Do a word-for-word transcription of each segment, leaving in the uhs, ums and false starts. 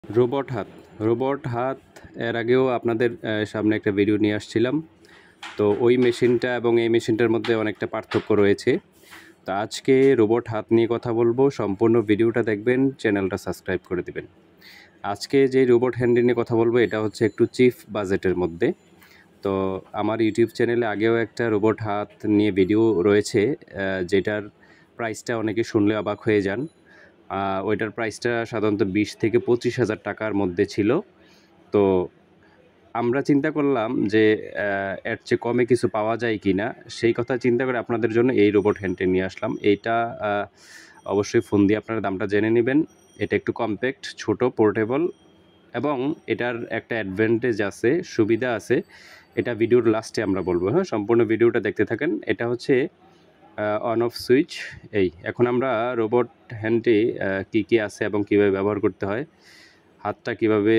Robot হাত robot হাত এর আগেও আপনাদের সামনে একটা ভিডিও নিয়ে আসছিলাম। তো ওই মেশিনটা এবং এই মেশিনটার মধ্যে অনেকটা পার্থক্য রয়েছে। তো আজকে রোবট হাত নিয়ে কথা বলবো, সম্পূর্ণ ভিডিওটা দেখবেন, চ্যানেলটা সাবস্ক্রাইব করে দিবেন। আজকে যে রোবট হ্যান্ডি নিয়ে কথা বলবো এটা হচ্ছে একটু চিপ বাজেটের মধ্যে। তো আমার ইউটিউব চ্যানেলে আগেও একটা রোবট হাত নিয়ে ভিডিও রয়েছে, যেটার প্রাইসটা অনেকে শুনলে অবাক হয়ে যান। ওইটার প্রাইসটা সাধারণত বিশ থেকে পঁচিশ হাজার টাকার মধ্যে ছিল। তো আমরা চিন্তা করলাম যে এর চেয়ে কমে কিছু পাওয়া যায় কি না, সেই কথা চিন্তা করে আপনাদের জন্য এই রোবট হ্যান্ডটি নিয়ে আসলাম। এইটা অবশ্যই ফোন দিয়ে আপনারা দামটা জেনে নেবেন। এটা একটু কম্প্যাক্ট, ছোট, পোর্টেবল এবং এটার একটা অ্যাডভান্টেজ আছে, সুবিধা আছে। এটা ভিডিওর লাস্টে আমরা বলবো। হ্যাঁ, সম্পূর্ণ ভিডিওটা দেখতে থাকেন। এটা হচ্ছে অন অফ সুইচ। এই এখন আমরা রোবট হ্যান্ডটি কী কী আছে এবং কীভাবে ব্যবহার করতে হয়, হাতটা কীভাবে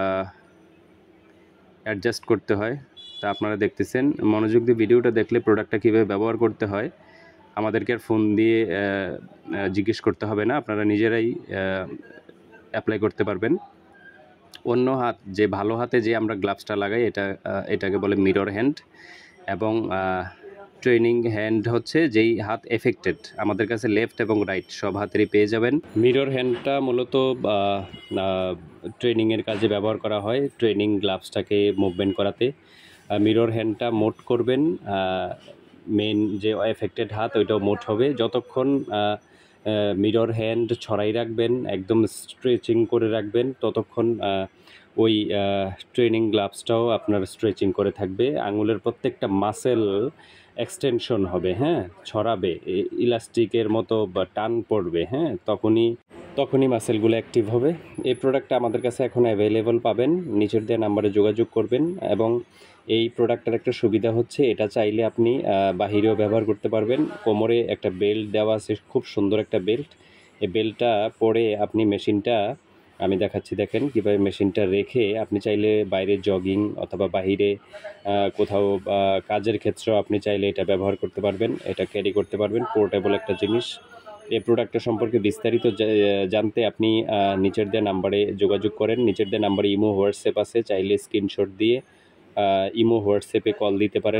অ্যাডজাস্ট করতে হয় তা আপনারা দেখতেছেন। মনোযোগ দিয়ে ভিডিওটা দেখলে প্রোডাক্টটা কীভাবে ব্যবহার করতে হয় আমাদেরকে আর ফোন দিয়ে জিজ্ঞেস করতে হবে না, আপনারা নিজেরাই অ্যাপ্লাই করতে পারবেন। অন্য হাত যে ভালো হাতে যে আমরা গ্লাভসটা লাগাই এটা এটাকে বলে মিরর হ্যান্ড, এবং ট্রেনিং হ্যান্ড হচ্ছে যেই হাত এফেক্টেড। আমাদের কাছে লেফট এবং রাইট সব হাতেরই পেয়ে যাবেন। মিরর হ্যান্ডটা মূলত ট্রেনিংয়ের কাজে ব্যবহার করা হয়, ট্রেনিং গ্লাভসটাকে মুভমেন্ট করাতে। মিরর হ্যান্ডটা মোট করবেন, মেন যে এফেক্টেড হাত ওইটাও মোট হবে। যতক্ষণ মিরর হ্যান্ড ছড়াই রাখবেন, একদম স্ট্রেচিং করে রাখবেন, ততক্ষণ ওই ট্রেনিং গ্লাভসটাও আপনার স্ট্রেচিং করে থাকবে। আঙুলের প্রত্যেকটা মাসেল এক্সটেনশন হবে, হ্যাঁ, ছড়াবে, ইলাস্টিকের মতো বা টান পড়বে, হ্যাঁ, তখনই তখনই মাসেলগুলো অ্যাক্টিভ হবে। এই প্রোডাক্টটা আমাদের কাছে এখন অ্যাভেলেবল পাবেন, নিচের দেওয়া নাম্বারে যোগাযোগ করবেন। এবং এই প্রোডাক্টটার একটা সুবিধা হচ্ছে এটা চাইলে আপনি বাহিরেও ব্যবহার করতে পারবেন। কোমরে একটা বেল্ট দেওয়া আছে, খুব সুন্দর একটা বেল্ট। এই বেল্টটা পরে আপনি মেশিনটা, আমি দেখাচ্ছি, দেখেন কীভাবে মেশিনটা রেখে আপনি চাইলে বাইরে জগিং অথবা বাহিরে কোথাও কাজের ক্ষেত্রেও আপনি চাইলে এটা ব্যবহার করতে পারবেন, এটা ক্যারি করতে পারবেন। পোর্টেবল একটা জিনিস। এই প্রোডাক্টটা সম্পর্কে বিস্তারিত জানতে আপনি নিচের দেওয়া নাম্বারে যোগাযোগ করেন। নিচের দেওয়া নাম্বারে ইমো হোয়াটসঅ্যাপ আছে, চাইলে স্ক্রিনশট দিয়ে ইমো হোয়াটসঅ্যাপে কল দিতে পারেন,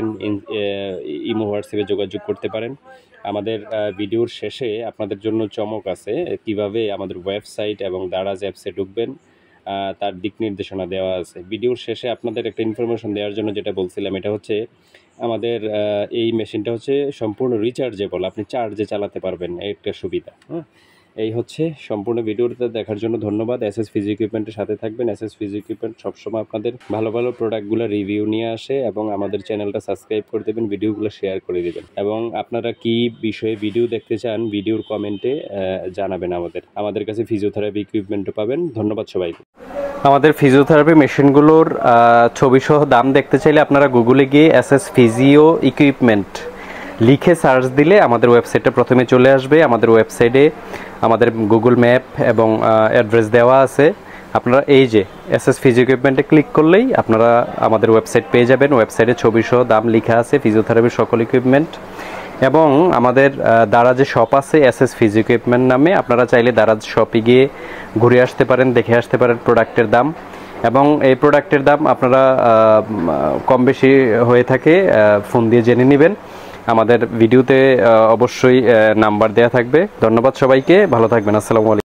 ইমো হোয়াটসঅ্যাপে যোগাযোগ করতে পারেন। আমাদের ভিডিওর শেষে আপনাদের জন্য চমক আছে, কিভাবে আমাদের ওয়েবসাইট এবং দারাজ অ্যাপসে ঢুকবেন তার দিক নির্দেশনা দেওয়া আছে। ভিডিওর শেষে আপনাদের একটা ইনফরমেশন দেওয়ার জন্য যেটা বলছিলাম, এটা হচ্ছে আমাদের এই মেশিনটা হচ্ছে সম্পূর্ণ রিচার্জেবল, আপনি চার্জে চালাতে পারবেন, একটা সুবিধা। হ্যাঁ, এই হচ্ছে সম্পূর্ণ ভিডিওটা দেখার জন্য ধন্যবাদ। এস এস ফিজিও ইকুইপমেন্টের সাথে থাকবেন। এস এস ফিজিও ইকুইপমেন্ট সবসময় আপনাদের ভালো ভালো প্রোডাক্টগুলো রিভিউ নিয়ে আসে, এবং আমাদের চ্যানেলটা সাবস্ক্রাইব করে দেবেন, ভিডিওগুলো শেয়ার করে দেবেন, এবং আপনারা কি বিষয়ে ভিডিও দেখতে চান ভিডিওর কমেন্টে জানাবেন। আমাদের আমাদের কাছে ফিজিওথেরাপি ইকুইপমেন্টও পাবেন। ধন্যবাদ সবাইকে। আমাদের ফিজিওথেরাপি মেশিনগুলোর ছবিসহ দাম দেখতে চাইলে আপনারা গুগলে গিয়ে এস এস ফিজিও ইকুইপমেন্ট লিখে সার্চ দিলে আমাদের ওয়েবসাইটটা প্রথমে চলে আসবে। আমাদের ওয়েবসাইটে আমাদের গুগল ম্যাপ এবং অ্যাড্রেস দেওয়া আছে। আপনারা এই যে এস এস ফিজিও ইকুইপমেন্টে ক্লিক করলেই আপনারা আমাদের ওয়েবসাইট পেয়ে যাবেন। ওয়েবসাইটে ছবিসহ দাম লেখা আছে ফিজিওথেরাপির সকল ইকুইপমেন্ট, এবং আমাদের দারাজে শপ আছে এস এস ফিজিও ইকুইপমেন্ট নামে। আপনারা চাইলে দারাজ শপে গিয়ে ঘুরে আসতে পারেন, দেখে আসতে পারেন প্রোডাক্টের দাম, এবং এই প্রোডাক্টের দাম আপনারা কম বেশি হয়ে থাকে ফোন দিয়ে জেনে নেবেন। আমাদের ভিডিওতে অবশ্যই নাম্বার দেওয়া থাকবে। ধন্যবাদ সবাইকে, ভালো থাকবেন। আসসালামু আলাইকুম।